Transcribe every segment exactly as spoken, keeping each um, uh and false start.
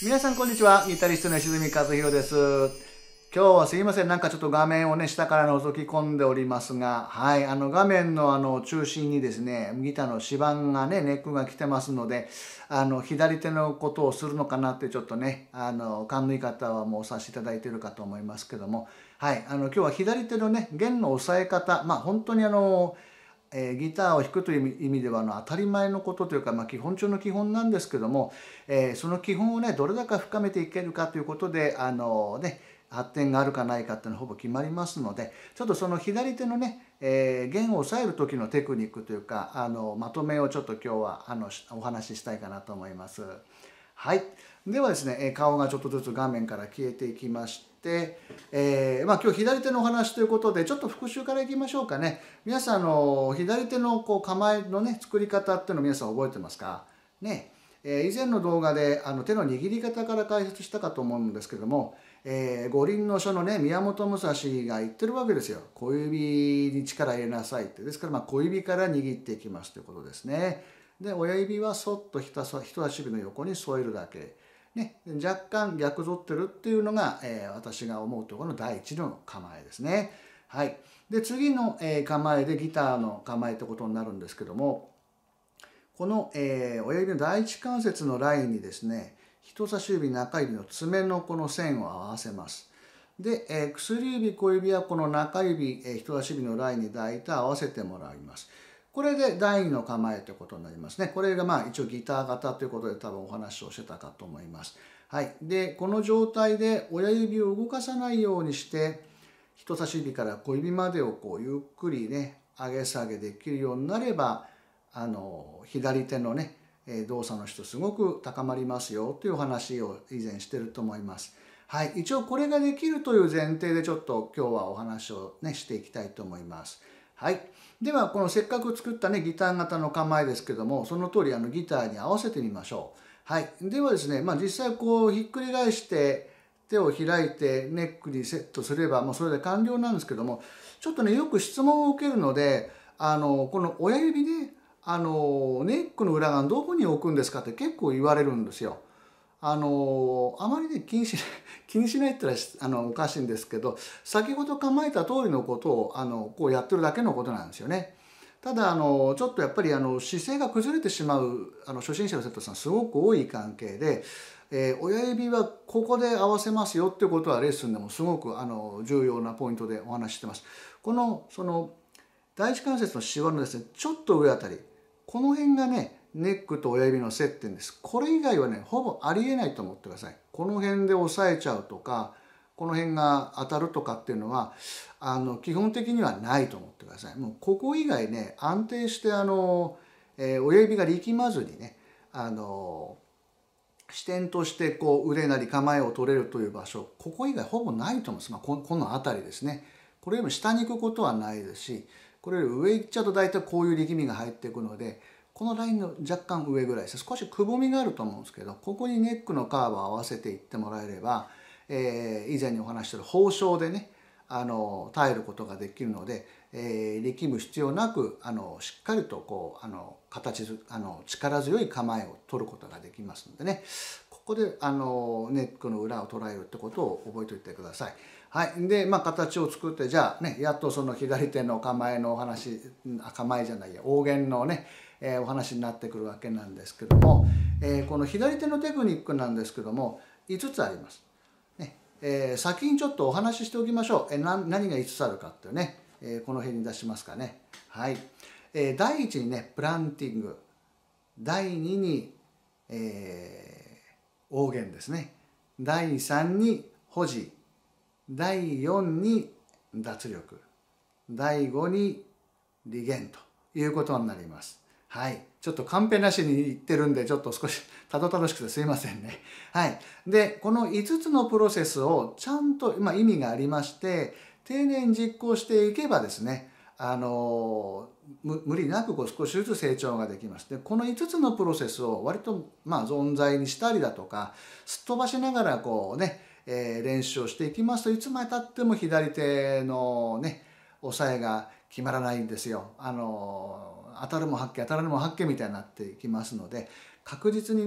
皆さんこんにちは。ギタリストの石積和弘です。今日はすいません。なんかちょっと画面をね、下から覗き込んでおりますが、はい、あの画面のあの中心にですね、ギターの指板がね、ネックが来てますので、あの左手のことをするのかなってちょっとね、あの勘のいい方はもうお察しいただいているかと思いますけども、はい、あの今日は左手のね、弦の押さえ方、まあ本当にあの、えー、ギターを弾くという意味ではあの当たり前のことというか、まあ、基本中の基本なんですけども、えー、その基本をねどれだけ深めていけるかということであの、ね、発展があるかないかっていうのはほぼ決まりますので、ちょっとその左手のね、えー、弦を押さえる時のテクニックというかあのまとめをちょっと今日はあのお話ししたいかなと思います。はい、ではですね、顔がちょっとずつ画面から消えていきまして、えーまあ、今日左手のお話ということでちょっと復習からいきましょうかね。皆さんあの左手のこう構えのね作り方っていうのを皆さん覚えてますかね。えー、以前の動画であの手の握り方から解説したかと思うんですけども、えー、五輪の書のね宮本武蔵が言ってるわけですよ。小指に力入れなさいって。ですからまあ小指から握っていきますということですね。で親指はそっと人差し指の横に添えるだけ、ね、若干逆反ってるっていうのが、えー、私が思うところの第一の構えですね。はい、で次の、えー、構えでギターの構えってことになるんですけども、この、えー、親指の第一関節のラインにですね人差し指中指の爪のこの線を合わせます。で、えー、薬指小指はこの中指、えー、人差し指のラインに大体合わせてもらいます。これで第二の構えということになりますね。これがまあ一応ギター型ということで多分お話をしてたかと思います。はい、でこの状態で親指を動かさないようにして人差し指から小指までをこうゆっくりね上げ下げできるようになればあの左手のね動作の質すごく高まりますよというお話を以前してると思います。はい、一応これができるという前提でちょっと今日はお話をねしていきたいと思います。はい、ではこのせっかく作ったねギター型の構えですけども、その通りあのギターに合わせてみましょう。はい、ではですね、まあ、実際こうひっくり返して手を開いてネックにセットすればもうそれで完了なんですけども、ちょっとねよく質問を受けるので、あのこの親指であのネックの裏側どこに置くんですかって結構言われるんですよ。あのあまりね気にしない気にしないって言ったらあのおかしいんですけど、先ほど構えた通りのことをあのこうやってるだけのことなんですよね。ただあのちょっとやっぱりあの姿勢が崩れてしまうあの初心者の生徒さんすごく多い関係で、えー、親指はここで合わせますよっていうことはレッスンでもすごくあの重要なポイントでお話ししてます。このその第一関節のシワのですねちょっと上あたり、この辺がねネックと親指の接点です。これ以外はねほぼありえないと思ってください。この辺で押さえちゃうとかこの辺が当たるとかっていうのはあの基本的にはないと思ってください。もうここ以外ね安定してあの、えー、親指が力まずにねあの視点としてこう腕なり構えを取れるという場所、ここ以外ほぼないと思います。まあ、ここの辺りですね。これよりも下に行くことはないですし、これより上行っちゃうと大体こういう力みが入っていくので、このラインの若干上ぐらいです。少しくぼみがあると思うんですけど、ここにネックのカーブを合わせていってもらえれば、えー、以前にお話ししている包丁でねあの耐えることができるので、えー、力む必要なくあのしっかりとこうあの形あの力強い構えを取ることができますのでね、ここであのネックの裏を捉えるってことを覚えておいてください。はい、でまあ形を作ってじゃあねやっとその左手の構えのお話構えじゃないや大弦のね、えー、お話になってくるわけなんですけども、えー、この左手のテクニックなんですけどもいつつあります。ねえー、先にちょっとお話ししておきましょう。えー、な何がいつつあるかっていうね、えー、この辺に出しますかね。はい、えー、だいいちにねプランティング、だいにに、えー、大弦ですね、だいさんに保持、だいよんに脱力、だいごに利弦ということになります。はい、ちょっとカンペなしに言ってるんでちょっと少したどたどしくてすいませんね。はい、でこのいつつのプロセスをちゃんと、まあ、意味がありまして丁寧に実行していけばですねあの無理なくこう少しずつ成長ができます。でこのいつつのプロセスを割とまあ存在にしたりだとかすっ飛ばしながらこうね、えー、練習をしていきますといつまでたっても左手のね押さえが決まらないんですよ。あの当たるも八卦当たらぬも八卦みたいになっていきますので確実にね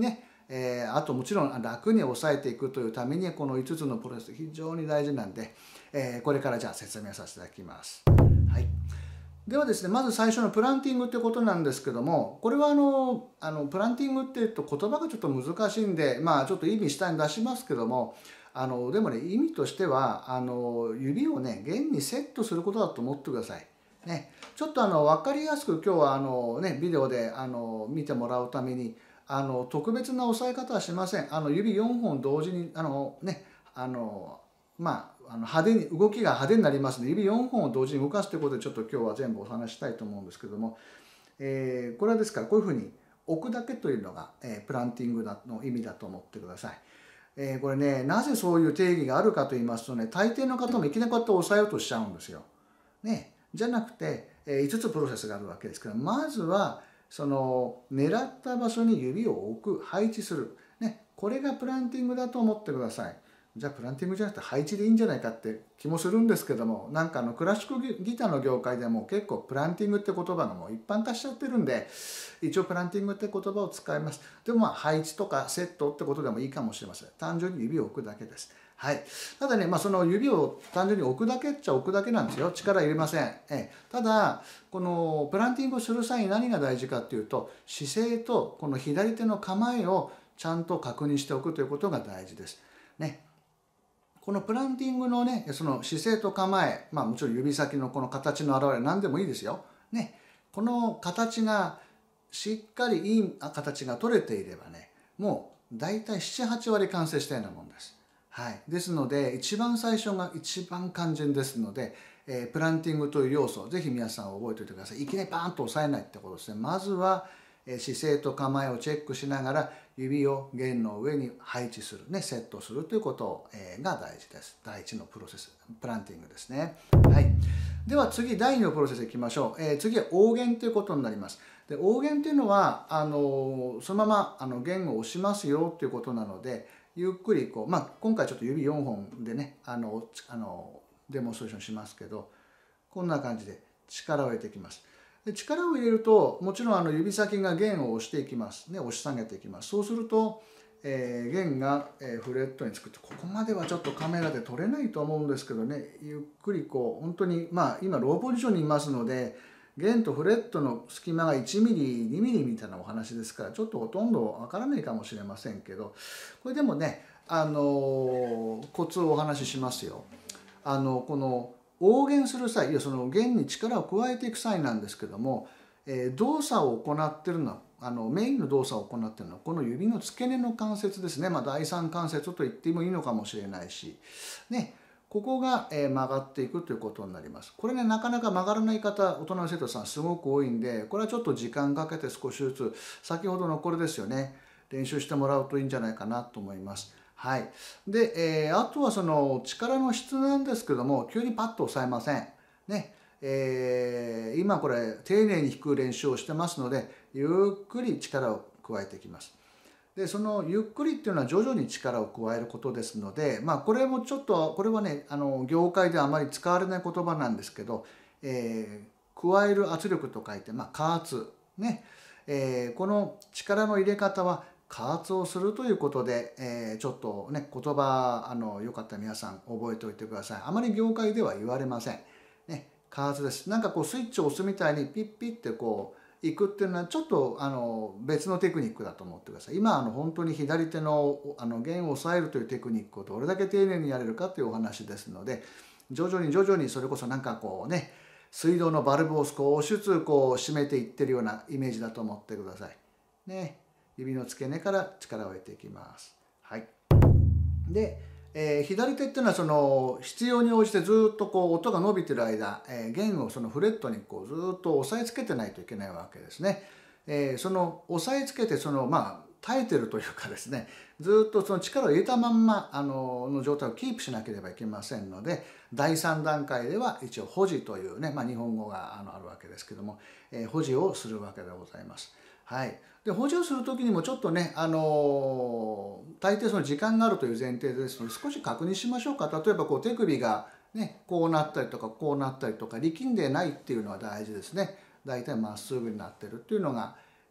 えー、あともちろん楽に抑えていくというためにこのいつつのプロセス非常に大事なんで、えー、これからじゃあ説明させていただきます。はい、ではですね、まず最初のプランティングってことなんですけども、これはあのあのプランティングって言うと言葉がちょっと難しいんで、まあちょっと意味下に出しますけども、あのでもね、意味としてはあの指をね弦にセットすることだと思ってください。ね、ちょっとあの分かりやすく今日はあの、ね、ビデオであの見てもらうためにあの特別な押さえ方はしません。あの指よんほん同時にあのねあのまああの派手に動きが派手になりますので、指よんほんを同時に動かすということでちょっと今日は全部お話したいと思うんですけども、えー、これはですからこういうふうに置くだけというのが、えー、プランティングの意味だと思ってください。えー、これね、なぜそういう定義があるかと言いますとね、大抵の方もいきなりこうやって押さえようとしちゃうんですよ。ね、じゃなくて、えー、いつつプロセスがあるわけですから、まずはその狙った場所に指を置く、配置する、ね、これがプランティングだと思ってください。じゃあプランティングじゃなくて配置でいいんじゃないかって気もするんですけども、なんかあのクラシックギターの業界でも結構プランティングって言葉がもう一般化しちゃってるんで、一応プランティングって言葉を使います。でもまあ配置とかセットってことでもいいかもしれません。単純に指を置くだけです。はい、ただね、まあ、その指を単純に置くだけっちゃ置くだけなんですよ。力入れません。えただこのプランティングをする際に何が大事かっていうと、姿勢とこの左手の構えをちゃんと確認しておくということが大事です。ね、このプランティングのね、その姿勢と構え、まあもちろん指先のこの形の表れ何でもいいですよ。ね、この形がしっかりいい形が取れていればね、もう大体なな、はちわり完成したようなもんです。はい、ですので一番最初が一番肝心ですので、えー、プランティングという要素をぜひ皆さん覚えておいてください。いきなりパーンと押さえないってことですね。まずは、えー、姿勢と構えをチェックしながら指を弦の上に配置する、ね、セットするということ、えー、が大事です。第一のプロセス、プランティングですね。はい、では次だいにのプロセスいきましょう。えー、次は応弦ということになります。で応弦というのはあのそのままあの弦を押しますよということなので、ゆっくりこう、まあ、今回ちょっと指よんほんでねあのあのデモンストレーションしますけど、こんな感じで力を入れていきます。で力を入れるともちろんあの指先が弦を押していきますね、押し下げていきます。そうすると、えー、弦が、えー、フレットにつくと、ここまではちょっとカメラで撮れないと思うんですけどね、ゆっくりこう本当にまあ今ローポジションにいますので、弦とフレットの隙間がいちミリ、にミリみたいなお話ですから、ちょっとほとんどわからないかもしれませんけど、これでもね、あのコツをお話ししますよ。あのこの応弦する際、いやその弦に力を加えていく際なんですけども、えー、動作を行っているのは、あのメインの動作を行っているのはこの指の付け根の関節ですね。まあ、第三関節と言ってもいいのかもしれないし、ね、ここが曲がっていくということになります。これね、なかなか曲がらない方、大人の生徒さんすごく多いんで、これはちょっと時間かけて少しずつ、先ほどのこれですよね、練習してもらうといいんじゃないかなと思います。はい。で、えー、あとはその力の質なんですけども、急にパッと押さえません。ね。えー、今これ丁寧に弾く練習をしてますので、ゆっくり力を加えていきます。でそのゆっくりっていうのは徐々に力を加えることですので、まあ、これもちょっとこれはねあの業界ではあまり使われない言葉なんですけど、えー、加える圧力と書いて、まあ、加圧ね、えー、この力の入れ方は加圧をするということで、えー、ちょっとね言葉あのよかったら皆さん覚えておいてください。あまり業界では言われません。ね、加圧です。なんかこうスイッチを押すみたいにピッピッってこういくっていうのはちょっとあの別のテクニックだと思ってください。今あの本当に左手のあの弦を押さえるというテクニックをどれだけ丁寧にやれるかというお話ですので、徐々に徐々にそれこそなんかこうね水道のバルブを少しずつこう締めていってるようなイメージだと思ってください。ね、指の付け根から力を入れていきます。はい。で、えー、左手っていうのはその必要に応じてずっとこう音が伸びてる間、えー、弦をそのフレットにこうずっと押さえつけてないといけないわけですね。えー、その押さえつけてそのまあ耐えてるというかですね、ずっとその力を入れたまんまあのの状態をキープしなければいけませんので、だいさん段階では一応保持というね、まあ、日本語があのあるわけですけども、えー、保持をするわけでございます。はい、で補助する時にもちょっとね、あのー、大抵その時間があるという前提ですので少し確認しましょうか。例えばこう手首が、ね、こうなったりとかこうなったりとか力んでないっていうのは大事ですね。大体まっすぐになってるっていうのが、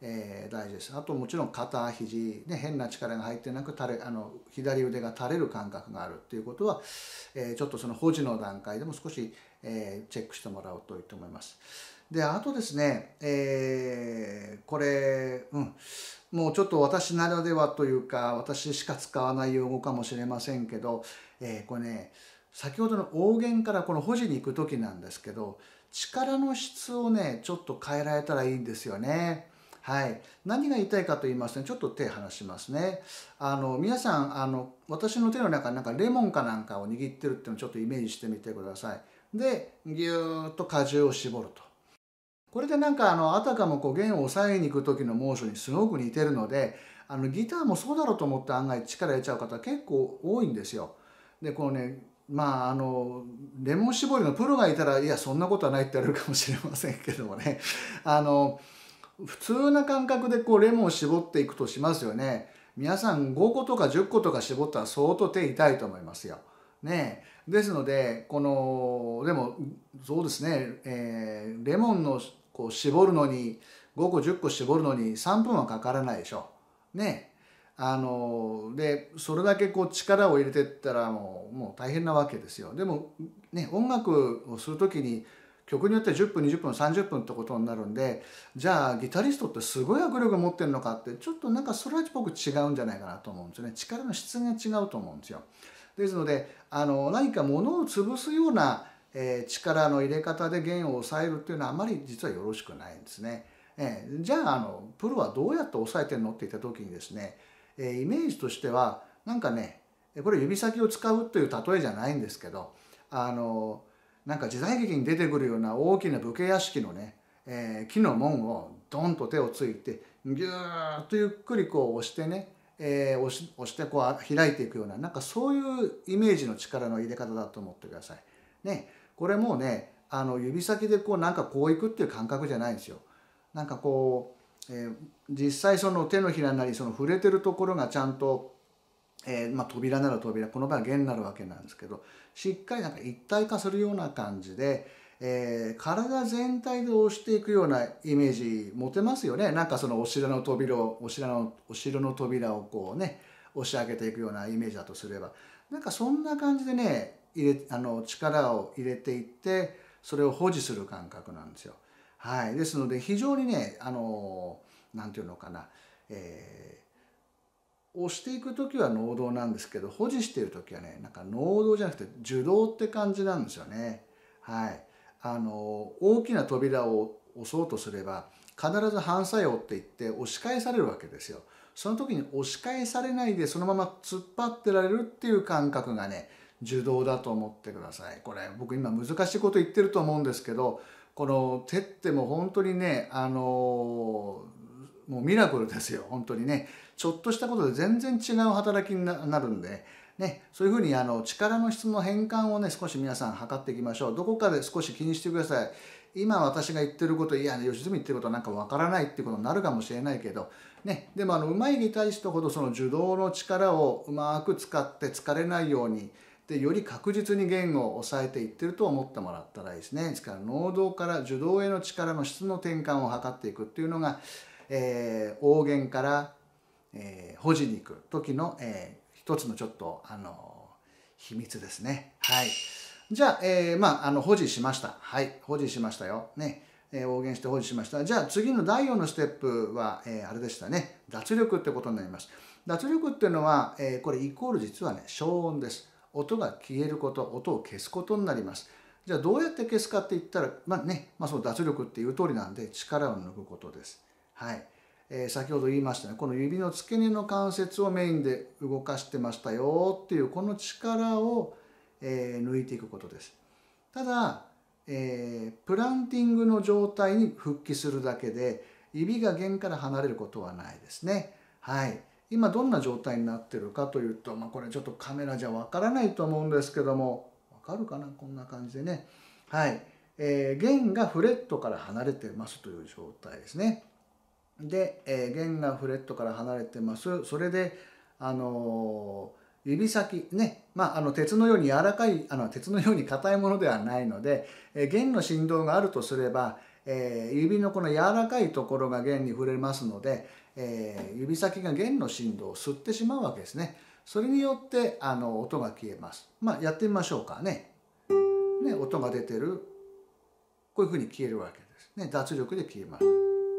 えー、大事です。あともちろん肩肘、ね、変な力が入ってなく垂れあの左腕が垂れる感覚があるっていうことは、えー、ちょっとその保持の段階でも少し、えー、チェックしてもらうといいと思います。であとですね、えー、これ、うん、もうちょっと私ならではというか私しか使わない用語かもしれませんけど、えー、これね先ほどの横弦からこの保持に行く時なんですけど、力の質をねちょっと変えられたらいいんですよね。はい、何が言いたいかと言いますと、ね、ちょっと手離しますね。あの皆さんあの私の手の中になんかレモンかなんかを握ってるっていうのをちょっとイメージしてみてください。でぎゅーっと果汁を絞ると。これでなんかあのあたかもこう弦を押さえに行く時のモーションにすごく似てるので、あのギターもそうだろうと思って案外力入れちゃう方結構多いんですよ。でこのねまああのレモン絞りのプロがいたらいやそんなことはないって言われるかもしれませんけどもね、あの普通な感覚でこうレモンを絞っていくとしますよね。皆さんごことかじゅっことか絞ったら相当手痛いと思いますよ。ねえ、ですのでこのでもそうですね、えーレモンのこう絞るのにごこじゅっこ絞るのにさんぷんはかからないでしょ。ねえ、あのでそれだけこう力を入れてったらもう、もう大変なわけですよ。でもね、音楽をする時に曲によってじゅっぷんにじゅっぷんさんじゅっぷんってことになるんで、じゃあギタリストってすごい握力持ってるのかってちょっとなんかそれは僕違うんじゃないかなと思うんですよね。力の質が違うと思うんですよ。ですのであの何か物を潰すような、えー力の入れ方で弦を抑えるっていうのはあまり実はよろしくないんですね。えーじゃああのプロはどうやって抑えてるのって言った時にですね、えーイメージとしてはなんかね、これ指先を使うという例えじゃないんですけど、あのなんか時代劇に出てくるような大きな武家屋敷のね、えー木の門をドンと手をついてギューッとゆっくりこう押してね、えー押し押してこう開いていくような、なんかそういうイメージの力の入れ方だと思ってください。ね、これもうねあの指先でこうなんかこういくっていう感覚じゃないんですよ。なんかこう、えー実際その手のひらなりその触れてるところがちゃんと、えーまあ、扉なら扉、この場合は弦になるわけなんですけど、しっかりなんか一体化するような感じで、えー体全体で押していくようなイメージ持てますよね。なんかそのお城の扉をお城のお城の扉をこうね押し上げていくようなイメージだとすれば、なんかそんな感じでね入れあの力を入れていってそれを保持する感覚なんですよ。はい、ですので非常にねあのなんていうのかな、えー押していく時は能動なんですけど、保持している時はねなんか能動じゃなくて受動って感じなんですよね。はい、あの大きな扉を押そうとすれば必ず反作用って言って押し返されるわけですよ。その時に押し返されないでそのまま突っ張ってられるっていう感覚がね受動だと思ってください。これ僕今難しいこと言ってると思うんですけど、この手ってもう本当にねあのもうミラクルですよ本当にね。ちょっとしたことで全然違う働きになるんで、ね、そういうふうにあの力の質の変換をね少し皆さん測っていきましょう。どこかで少し気にしてください。今私が言ってること、いや良純言ってることはなんかわからないっていうことになるかもしれないけど、ね、でもあの上手いギタリストほどその受動の力をうまく使って疲れないようにでより確実に弦を抑えていってると思ってもらったらいいですね。ですから能動から受動への力の質の転換を図っていくっていうのが、えー、大弦からえー、保持に行く時の、えー、一つのちょっとあの秘密ですね。はい。じゃあ、えー、まああの保持しました。はい、保持しましたよ。ね、えー、応源して保持しました。じゃあ次のだいよんのステップは、えー、あれでしたね。脱力ってことになります。脱力っていうのは、えー、これイコール実はね消音です。音が消えること、音を消すことになります。じゃあどうやって消すかって言ったら、まあね、まあ、その脱力っていう通りなんで力を抜くことです。はい。えー、先ほど言いましたね、この指の付け根の関節をメインで動かしてましたよっていうこの力を、えー、抜いていくことです。ただ、えー、プランティングの状態に復帰するだけで指が弦から離れることはないですね。はい、今どんな状態になってるかというと、まあ、これちょっとカメラじゃわからないと思うんですけども、わかるかな、こんな感じでね。はい、えー、弦がフレットから離れてますという状態ですね。で、えー、弦がフレットから離れてます。それで、あのー、指先ね、まあ、あの鉄のように柔らかいあの鉄のように硬いものではないので、えー、弦の振動があるとすれば、 えー、指のこの柔らかいところが弦に触れますので、えー、指先が弦の振動を吸ってしまうわけですね。それによってあの音が消えます。まあやってみましょうかね。ね、音が出てる。こういうふうに消えるわけです。ね、脱力で消えます。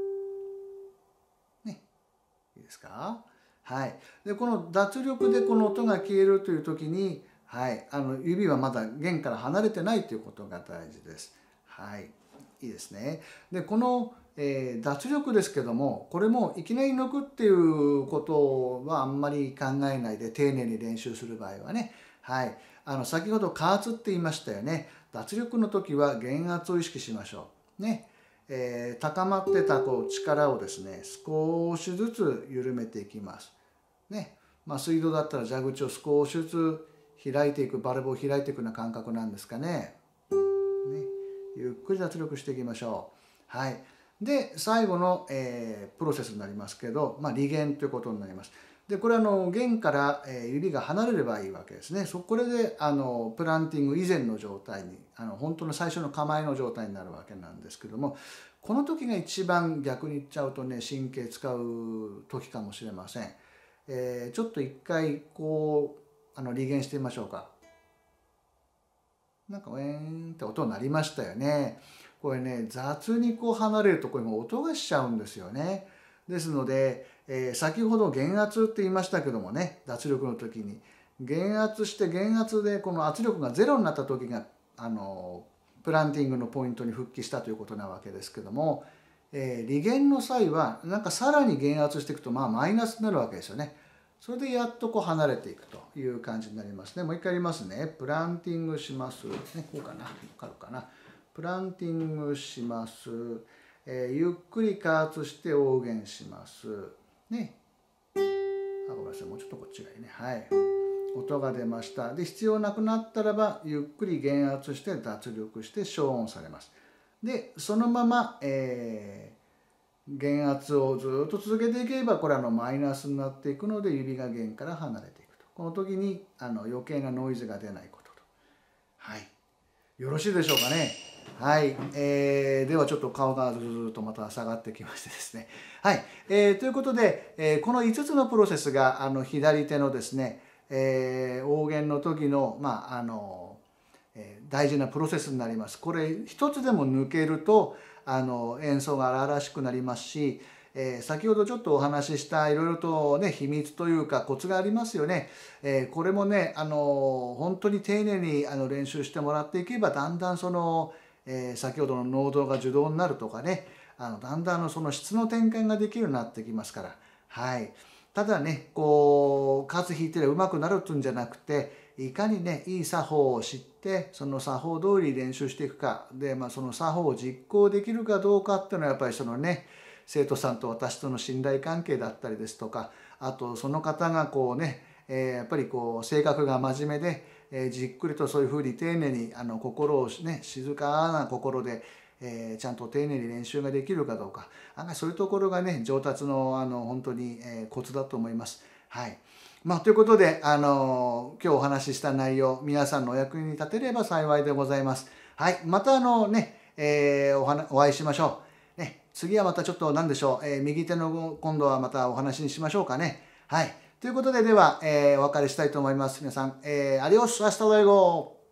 ね、いいですか？はい。で、この脱力でこの音が消えるという時に、はい、あの指はまだ弦から離れてないということが大事です。はい、いいですね。で、この、えー、脱力ですけども、これもいきなり抜くっていうことはあんまり考えないで丁寧に練習する場合はね、はい、あの先ほど加圧って言いましたよね。脱力の時は減圧を意識しましょう。ね。えー、高まってたこう力をですね、少しずつ緩めていきます。ね。まあ、水道だったら蛇口を少しずつ開いていく、バルブを開いていくような感覚なんですかね。ね、ゆっくり脱力していきましょう。はい。で、最後の、えー、プロセスになりますけど、まあ、離弦ということになります。で、これはあの弦から、えー、指が離れればいいわけですね。そこれであのプランティング以前の状態に、あの本当の最初の構えの状態になるわけなんですけども、この時が一番逆に言っちゃうとね、神経使う時かもしれません。えー、ちょっと一回こうあの離弦してみましょうか。なんかウェーンって音になりましたよね。これね、雑にこう離れるとこれも音がしちゃうんですよね。ですので、えー、先ほど減圧って言いましたけどもね、脱力の時に減圧して減圧でこの圧力がゼロになった時があのプランティングのポイントに復帰したということなわけですけども、えー、離弦の際はなんかさらに減圧していくとまあマイナスになるわけですよね。それでやっとこう離れていくという感じになりますね。もう一回やりますね。プランティングします。ね、こうかな。わかるかな。プランティングします。えー、ゆっくり加圧して応弦します。ね。あ、ごめんなさい。もうちょっとこっちがいいね。はい。音が出ました。で、必要なくなったらば、ゆっくり減圧して脱力して消音されます。で、そのまま、えー減圧をずっと続けていけばこれはあのマイナスになっていくので指が弦から離れていくと。この時にあの余計なノイズが出ないことと。はい。よろしいでしょうかね。はい。えー、ではちょっと顔がずっとまた下がってきましてですね。はい。えー、ということで、えー、このいつつのプロセスがあの左手のですね、えー、応弦の時の、まあ、あの、えー、大事なプロセスになります。これ一つでも抜けると、あの演奏が荒々しくなりますし、えー、先ほどちょっとお話ししたいろいろとね秘密というかコツがありますよね。えー、これもねあの本当に丁寧にあの練習してもらっていけばだんだんその、えー、先ほどの能動が受動になるとかね、あのだんだんその質の転換ができるようになってきますから。はい。ただねこう数弾いてりゃうまくなるっていうんじゃなくて、いかにねいい作法を知ってその作法通り練習していくかで、まあ、その作法を実行できるかどうかっていうのはやっぱりそのね生徒さんと私との信頼関係だったりですとか、あとその方がこうね、えー、やっぱりこう性格が真面目で、えー、じっくりとそういうふうに丁寧にあの心をね静かな心で、えー、ちゃんと丁寧に練習ができるかどうか、案外そういうところがね上達のあの本当に、えー、コツだと思います。はい。まあ、ということで、あの今日お話しした内容皆さんのお役に立てれば幸いでございます。はい、またあのね、えー、おはお会いしましょう。ね、次はまたちょっと何でしょう、えー、右手の今度はまたお話にしましょうかね。はい、ということででは、えー、お別れしたいと思います。皆さん、えー、アディオス、アスタルエゴ。